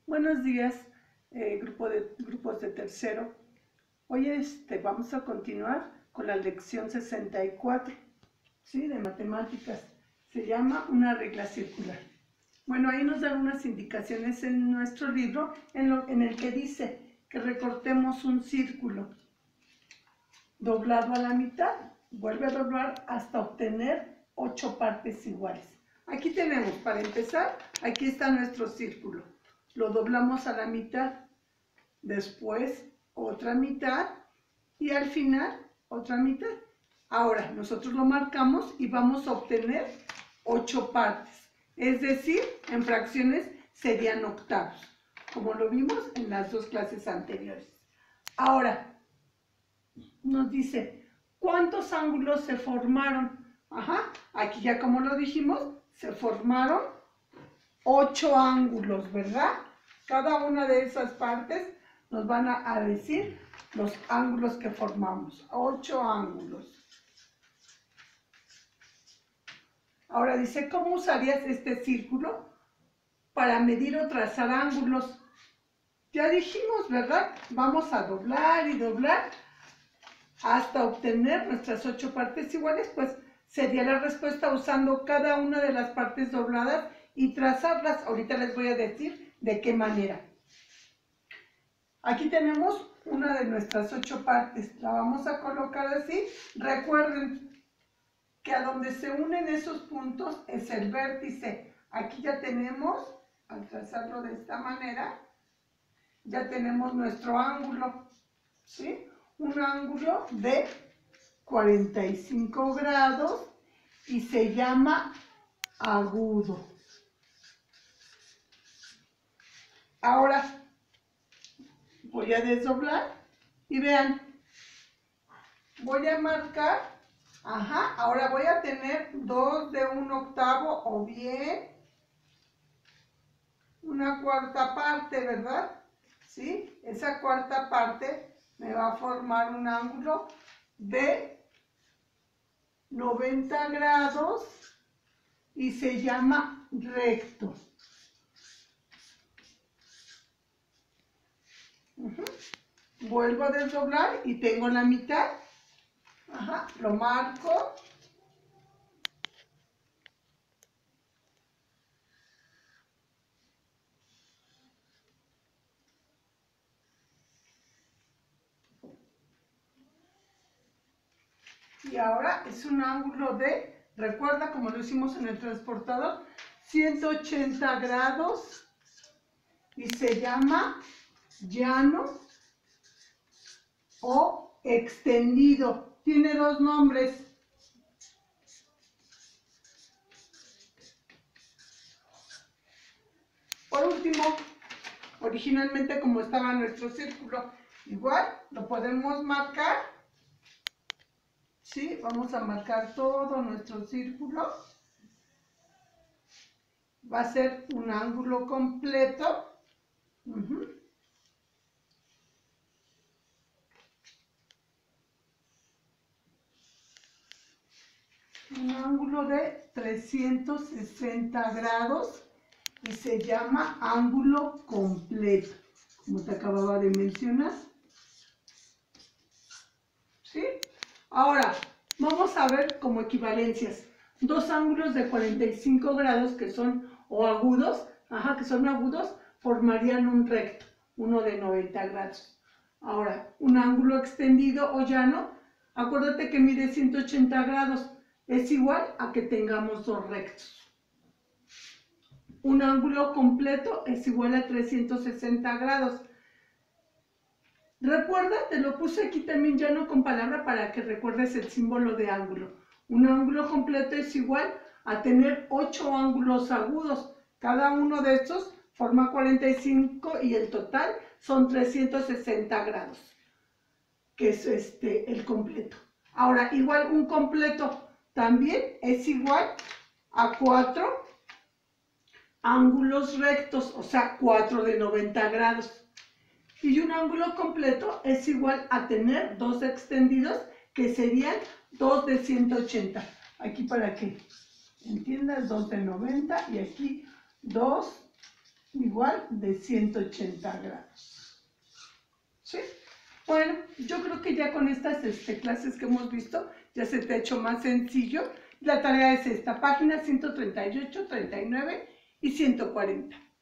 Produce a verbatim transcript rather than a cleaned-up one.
Buenos días, eh, grupo de, grupos de tercero. Hoy este, vamos a continuar con la lección sesenta y cuatro, ¿sí? De matemáticas. Se llama una regla circular. Bueno, ahí nos dan unas indicaciones en nuestro libro en, lo, en el que dice que recortemos un círculo doblado a la mitad. Vuelve a doblar hasta obtener ocho partes iguales. Aquí tenemos, para empezar, aquí está nuestro círculo. Lo doblamos a la mitad, después otra mitad y al final otra mitad. Ahora nosotros lo marcamos y vamos a obtener ocho partes, es decir, en fracciones serían octavos, como lo vimos en las dos clases anteriores. Ahora nos dice, ¿cuántos ángulos se formaron? Ajá, aquí ya como lo dijimos, se formaron ocho ángulos, ¿verdad? Cada una de esas partes nos van a, a decir los ángulos que formamos. Ocho ángulos. Ahora dice, ¿cómo usarías este círculo para medir o trazar ángulos? Ya dijimos, ¿verdad? Vamos a doblar y doblar hasta obtener nuestras ocho partes iguales, pues sería la respuesta usando cada una de las partes dobladas y trazarlas. Ahorita les voy a decir de qué manera. Aquí tenemos una de nuestras ocho partes. La vamos a colocar así. Recuerden que a donde se unen esos puntos es el vértice. Aquí ya tenemos, al trazarlo de esta manera, ya tenemos nuestro ángulo, ¿sí? Un ángulo de cuarenta y cinco grados y se llama agudo. Ahora voy a desdoblar y vean, voy a marcar, ajá, ahora voy a tener dos de un octavo o bien una cuarta parte, ¿verdad? ¿Sí? Esa cuarta parte me va a formar un ángulo de noventa grados y se llama recto. Uh-huh. Vuelvo a desdoblar y tengo la mitad. Ajá, lo marco. Y ahora es un ángulo de, recuerda como lo hicimos en el transportador, ciento ochenta grados y se llama llano o extendido. Tiene dos nombres. Por último, originalmente como estaba nuestro círculo, igual lo podemos marcar. ¿Sí? Vamos a marcar todo nuestro círculo. Va a ser un ángulo completo. Uh-huh. Un ángulo de trescientos sesenta grados y se llama ángulo completo, como te acababa de mencionar. ¿Sí? Ahora, vamos a ver como equivalencias. Dos ángulos de cuarenta y cinco grados que son, o agudos, ajá, que son agudos, formarían un recto, uno de noventa grados. Ahora, un ángulo extendido o llano, acuérdate que mide ciento ochenta grados, es igual a que tengamos dos rectos. Un ángulo completo es igual a trescientos sesenta grados. Recuerda, te lo puse aquí también llano con palabra para que recuerdes el símbolo de ángulo. Un ángulo completo es igual a tener ocho ángulos agudos. Cada uno de estos forma cuarenta y cinco y el total son trescientos sesenta grados, que es este, el completo. Ahora, igual un completo también es igual a cuatro ángulos rectos, o sea, cuatro de noventa grados. Y un ángulo completo es igual a tener dos extendidos, que serían dos de ciento ochenta. Aquí para que entiendas, dos de noventa y aquí dos igual de ciento ochenta grados. ¿Sí? Bueno, yo creo que ya con estas este, clases que hemos visto, ya se te ha hecho más sencillo. La tarea es esta, página ciento treinta y ocho, treinta y nueve y ciento cuarenta.